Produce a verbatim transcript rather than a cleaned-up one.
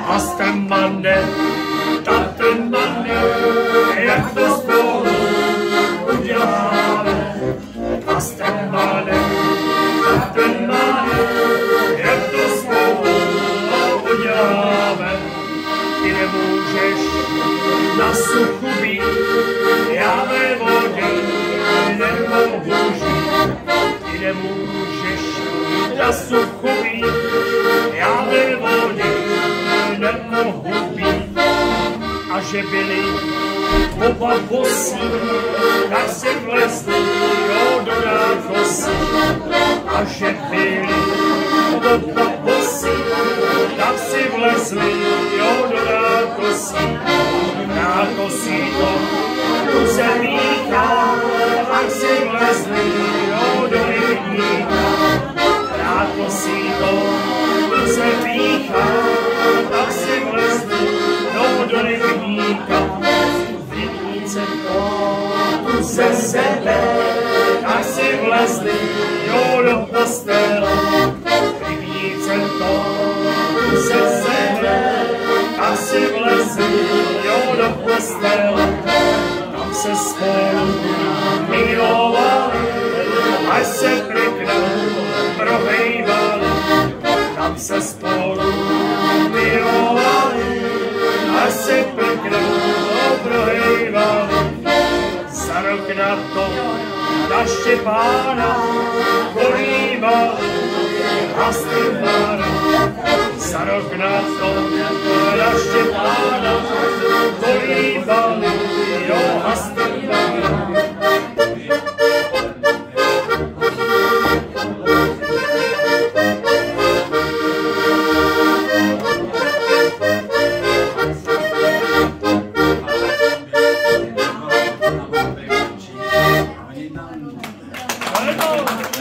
a strmane, tatrmane, jak to spolu uděláme. A strmane, tatrmane, jak to spolu uděláme. Ty nemůžeš na suchu být, já ve vodě nemohu žít. Ty nemůžeš na suchu být, já ve vodě nemohu být. A že byli oba bosí, tak si vlezli jo, do nákosí. A že byli oba bosí, tak si vlezli jo, do nákosí. Nákosí to tu se míchá, tak si vlezli jo, do rybníka. Nákosí to tu se míchá, tak si vlezli jo, do rybníka. V rybníce to se sebe, tak si vlezli jo, do postele. V rybníce to se sebe, tak si vlezli jo, do postele. Tam se spolu milovali, až se pěknou prohejbali. Tam se spolu milovali, až se pěknou prohejbali. Za rok na to na Štěpána kolíbali a Stefána. Za rok na to na Štěpána kolíbali jo a Stefána. Ano.